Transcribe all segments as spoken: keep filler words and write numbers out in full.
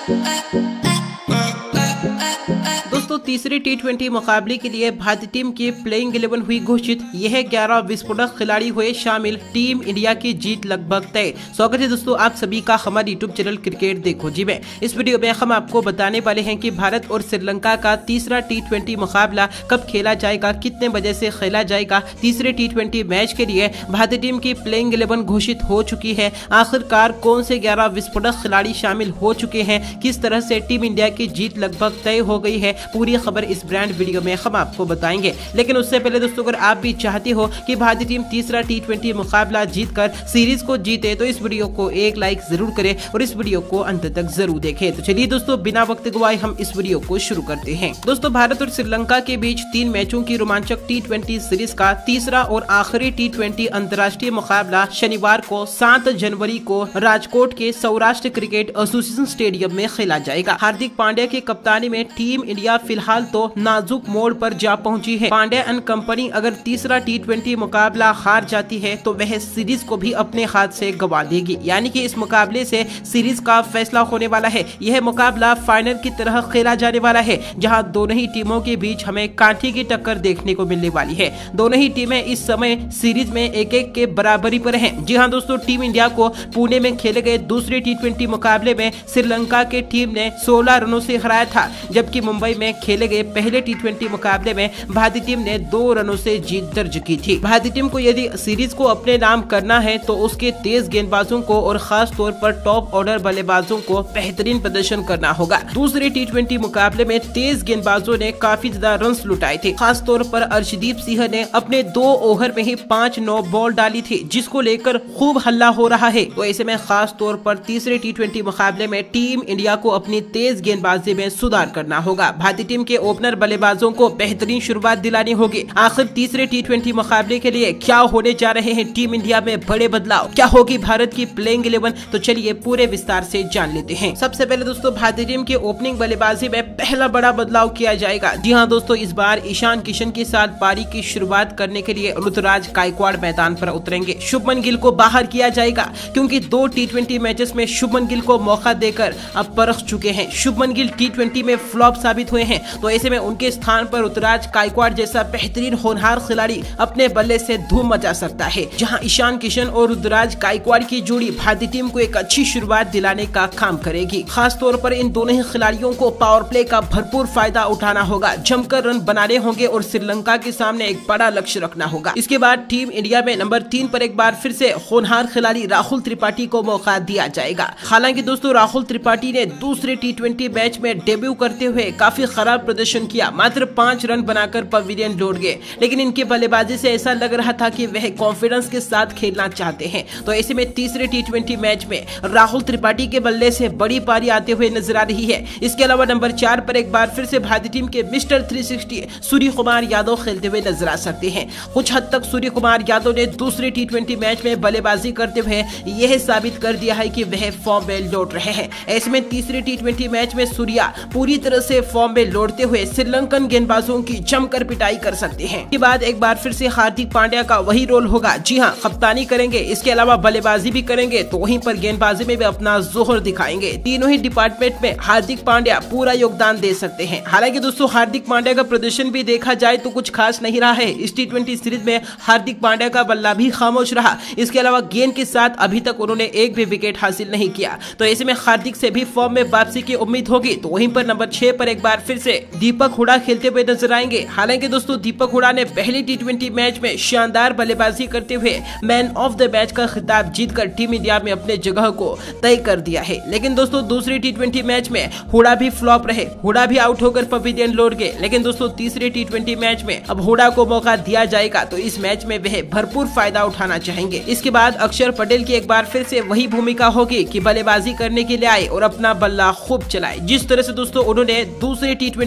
दोस्तों तीसरे T twenty मुकाबले के लिए भारतीय टीम की प्लेइंग इलेवन हुई घोषित। यह ग्यारह विस्फोटक खिलाड़ी हुए शामिल। टीम इंडिया की जीत लगभग तय। स्वागत है दोस्तों आप सभी का हमारे यूट्यूब चैनल क्रिकेट देखो जी में। इस वीडियो में हम आपको बताने वाले हैं कि भारत और श्रीलंका का तीसरा टी ट्वेंटी मुकाबला कब खेला जाएगा, कितने बजे से खेला जाएगा। तीसरे टी ट्वेंटी मैच के लिए भारतीय टीम की प्लेइंग इलेवन घोषित हो चुकी है। आखिरकार कौन से ग्यारह विस्फोटक खिलाड़ी शामिल हो चुके हैं, किस तरह से टीम इंडिया की जीत लगभग तय हो गई है, पूरी खबर इस ब्रांड वीडियो में हम आपको बताएंगे। लेकिन उससे पहले दोस्तों अगर आप भी चाहते हो कि भारतीय टीम तीसरा टी ट्वेंटी मुकाबला जीतकर सीरीज को जीते तो इस वीडियो को एक लाइक जरूर करें और इस वीडियो को अंत तक जरूर देखें। तो चलिए दोस्तों बिना वक्त गवाए हम इस वीडियो को शुरू करते हैं। दोस्तों भारत और श्रीलंका के बीच तीन मैचों की रोमांचक टी ट्वेंटी सीरीज का तीसरा और आखिरी टी ट्वेंटी अंतर्राष्ट्रीय मुकाबला शनिवार को सात जनवरी को राजकोट के सौराष्ट्र क्रिकेट एसोसिएशन स्टेडियम में खेला जाएगा। हार्दिक पांड्या की कप्तानी में टीम इंडिया फिलहाल तो नाजुक मोड़ पर जा पहुंची है। पांड्या एंड कंपनी अगर तीसरा टी ट्वेंटी मुकाबला हार जाती है तो वह सीरीज को भी अपने हाथ से गंवा देगी, यानी कि इस मुकाबले से सीरीज का फैसला होने वाला है। यह मुकाबला फाइनल की तरह खेला जाने वाला है, जहां दोनों ही टीमों के बीच हमें कांटे की टक्कर देखने को मिलने वाली है। दोनों ही टीमें इस समय सीरीज में एक एक के बराबरी पर हैं। जी हां दोस्तों, टीम इंडिया को पुणे में खेले गए दूसरे टी ट्वेंटी मुकाबले में श्रीलंका के टीम ने सोलह रनों से हराया था, जबकि मुंबई में खेले गए पहले टी ट्वेंटी मुकाबले में भारतीय टीम ने दो रनों से जीत दर्ज की थी। भारतीय टीम को यदि सीरीज को अपने नाम करना है तो उसके तेज गेंदबाजों को और खास तौर पर टॉप ऑर्डर बल्लेबाजों को बेहतरीन प्रदर्शन करना होगा। दूसरे टी ट्वेंटी मुकाबले में तेज गेंदबाजों ने काफी ज्यादा रन लुटाए थे। खास तौर पर अर्शदीप सिंह ने अपने दो ओवर में ही पांच नौ बॉल डाली थी, जिसको लेकर खूब हल्ला हो रहा है। तो ऐसे में खास तौर पर तीसरे टी ट्वेंटी मुकाबले में टीम इंडिया को अपनी तेज गेंदबाजी में सुधार करना होगा। भारतीय टीम के ओपनर बल्लेबाजों को बेहतरीन शुरुआत दिलानी होगी। आखिर तीसरे टी ट्वेंटी मुकाबले के लिए क्या होने जा रहे हैं टीम इंडिया में बड़े बदलाव, क्या होगी भारत की प्लेइंग इलेवन, तो चलिए पूरे विस्तार से जान लेते हैं। सबसे पहले दोस्तों भारतीय टीम के ओपनिंग बल्लेबाजी में पहला बड़ा बदलाव किया जाएगा। जी हाँ दोस्तों, इस बार ईशान किशन के साथ पारी की शुरुआत करने के लिए ऋतुराज गायकवाड़ मैदान पर उतरेंगे। शुभमन गिल को बाहर किया जाएगा, क्योंकि दो टी ट्वेंटी मैचेस में शुभमन गिल को मौका देकर अब परख चुके हैं। शुभमन गिल टी ट्वेंटी में फ्लॉप साबित हुए हैं, तो ऐसे में उनके स्थान पर ऋतुराज गायकवाड़ जैसा बेहतरीन होनहार खिलाड़ी अपने बल्ले से धूम मचा सकता है। जहां ईशान किशन और ऋतुराज गायकवाड़ की जोड़ी भारतीय टीम को एक अच्छी शुरुआत दिलाने का काम करेगी। खास तौर पर इन दोनों ही खिलाड़ियों को पावर प्ले का भरपूर फायदा उठाना होगा, जमकर रन बनाने होंगे और श्रीलंका के सामने एक बड़ा लक्ष्य रखना होगा। इसके बाद टीम इंडिया में नंबर तीन पर एक बार फिर से होनहार खिलाड़ी राहुल त्रिपाठी को मौका दिया जाएगा। हालांकि दोस्तों राहुल त्रिपाठी ने दूसरे टी ट्वेंटी मैच में डेब्यू करते हुए काफी खराब प्रदर्शन किया, मात्र पांच रन बनाकर पवेलियन लौट गए। लेकिन इनके बल्लेबाजी से ऐसा लग रहा था कि वह कॉन्फिडेंस के साथ खेलना चाहते हैं। तो ऐसे में तीसरे टी ट्वेंटी मैच में राहुल त्रिपाठी के बल्ले से बड़ी पारी आते हुए नजर आ रही है। इसके अलावा नंबर चार पर एक बार फिर से भारतीय टीम के mister three sixty Suryakumar Yadav खेलते हुए नजर आ सकते हैं। कुछ हद तक सूर्य कुमार यादव ने दूसरे टी ट्वेंटी मैच में बल्लेबाजी करते हुए यह साबित कर दिया है कि वह फॉर्म में लौट रहे हैं। ऐसे में तीसरे टी ट्वेंटी मैच में सूर्या पूरी तरह से फॉर्म में लौटते हुए श्रीलंकन गेंदबाजों की जमकर पिटाई कर सकते हैं। इसके बाद एक बार फिर से हार्दिक पांड्या का वही रोल होगा। जी हां, कप्तानी करेंगे, इसके अलावा बल्लेबाजी भी करेंगे, तो वहीं पर गेंदबाजी में भी अपना जोहर दिखाएंगे। तीनों ही डिपार्टमेंट में हार्दिक पांड्या पूरा योगदान दे सकते हैं। हालांकि दोस्तों हार्दिक पांड्या का प्रदर्शन भी देखा जाए तो कुछ खास नहीं रहा है। इस टी ट्वेंटी सीरीज में हार्दिक पांड्या का बल्ला भी खामोश रहा। इसके अलावा गेंद के साथ अभी तक उन्होंने एक भी विकेट हासिल नहीं किया। तो ऐसे में हार्दिक से भी फॉर्म में वापसी की उम्मीद होगी। तो वहीं पर नंबर छह पर एक बार फिर से दीपक हुडा खेलते हुए नजर आएंगे। हालांकि दोस्तों दीपक हुडा ने पहले टी ट्वेंटी मैच में शानदार बल्लेबाजी करते हुए मैन ऑफ द मैच का खिताब जीतकर टीम इंडिया में अपने जगह को तय कर दिया है। लेकिन दोस्तों दूसरे टी ट्वेंटी मैच में हुडा भी फ्लॉप रहे, हुडा भी आउट होकर पवेलियन लौट गए। लेकिन दोस्तों तीसरे टी ट्वेंटी मैच में अब हुडा को मौका दिया जाएगा, तो इस मैच में वह भरपूर फायदा उठाना चाहेंगे। इसके बाद अक्षर पटेल की एक बार फिर से वही भूमिका होगी कि बल्लेबाजी करने के लिए आए और अपना बल्ला खूब चलाए। जिस तरह से दोस्तों उन्होंने दूसरे टी ट्वेंटी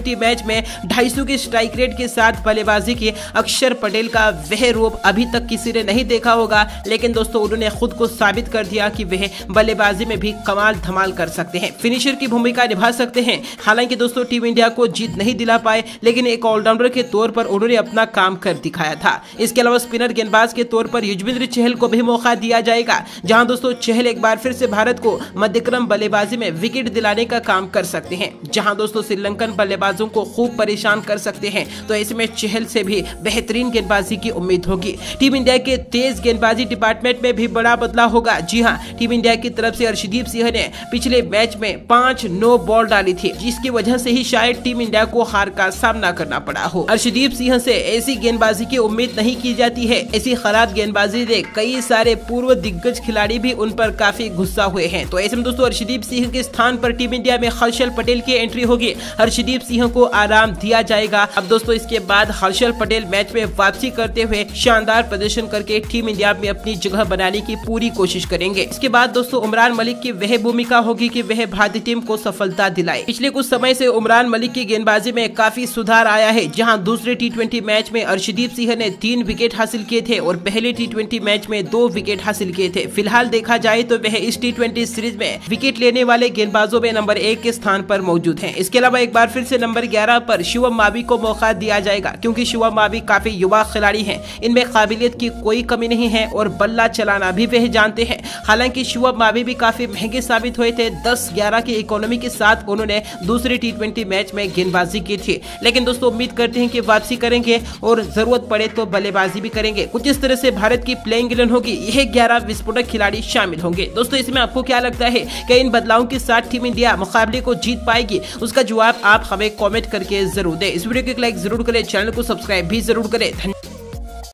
ट्वेंटी मैच में ढाई सौ की स्ट्राइक रेट के साथ बल्लेबाजी की अक्षर पटेल का वह रूप अभी तक किसी ने नहीं देखा होगा, लेकिन दोस्तों उन्होंने खुद को साबित कर दिया कि वह बल्लेबाजी में भी कमाल धमाल कर सकते हैं, फिनिशर की भूमिका निभा सकते हैं। हालांकि दोस्तों टीम इंडिया को जीत नहीं दिला पाए, लेकिन एक ऑलराउंडर के तौर पर उन्होंने अपना काम कर दिखाया था। इसके अलावा स्पिनर गेंदबाज के तौर पर युजवेंद्र चहल को भी मौका दिया जाएगा, जहां दोस्तों चहल एक बार फिर से भारत को मध्यक्रम बल्लेबाजी में विकेट दिलाने का काम कर सकते हैं, जहां दोस्तों श्रीलंकन बल्लेबाजों को खूब परेशान कर सकते हैं। तो ऐसे में चहल से भी बेहतरीन गेंदबाजी की उम्मीद होगी। टीम इंडिया के तेज गेंदबाजी डिपार्टमेंट में भी बड़ा बदलाव होगा। जी हां, टीम इंडिया की तरफ से अर्शदीप सिंह ने पिछले मैच में पांच नो बॉल डाली थी, जिसकी वजह से ही शायद टीम इंडिया को हार का सामना करना पड़ा हो। अर्शदीप सिंह से ऐसी गेंदबाजी की उम्मीद नहीं की जाती है। ऐसी खराब गेंदबाजी देख कई सारे पूर्व दिग्गज खिलाड़ी भी उन पर काफी गुस्सा हुए हैं। तो ऐसे में दोस्तों अर्शदीप सिंह के स्थान पर टीम इंडिया में हर्षल पटेल की एंट्री होगी। हर्षदीप सिंह को आराम दिया जाएगा। अब दोस्तों इसके बाद हर्षल पटेल मैच में वापसी करते हुए शानदार प्रदर्शन करके टीम इंडिया में अपनी जगह बनाने की पूरी कोशिश करेंगे। इसके बाद दोस्तों उमरान मलिक की वह भूमिका होगी कि वह भारतीय टीम को सफलता दिलाए। पिछले कुछ समय से उमरान मलिक की गेंदबाजी में काफी सुधार आया है, जहां दूसरे टी ट्वेंटी मैच में अर्शदीप सिंह ने तीन विकेट हासिल किए थे और पहले टी ट्वेंटी मैच में दो विकेट हासिल किए थे। फिलहाल देखा जाए तो वह इस टी ट्वेंटी सीरीज में विकेट लेने वाले गेंदबाजों में नंबर एक के स्थान पर मौजूद हैं। इसके अलावा एक बार फिर से नंबर ग्यारह पर शिवम मावी को मौका दिया जाएगा, क्योंकि शिवम मावी काफी युवा खिलाड़ी हैं। इनमें काबिलियत की कोई कमी नहीं है और बल्ला चलाना भी वह जानते हैं। हालांकि शिवम मावी भी काफी महंगे साबित हुए थे। दस ग्यारह की इकोनॉमी के साथ उन्होंने दूसरे टी ट्वेंटी मैच में गेंदबाजी की थी, लेकिन दोस्तों उम्मीद करते हैं कि वापसी करेंगे और जरूरत पड़े तो बल्लेबाजी भी करेंगे। कुछ इस तरह से भारत की प्लेइंग इलेवन होगी। यह ग्यारह विस्फोटक खिलाड़ी शामिल होंगे। दोस्तों इसमें आपको क्या लगता है कि इन बदलावों के साथ टीम इंडिया मुकाबले को जीत पाएगी? उसका जवाब आप हमें कमेंट करके जरूर दें। इस वीडियो को एक लाइक जरूर करें, चैनल को सब्सक्राइब भी जरूर करें।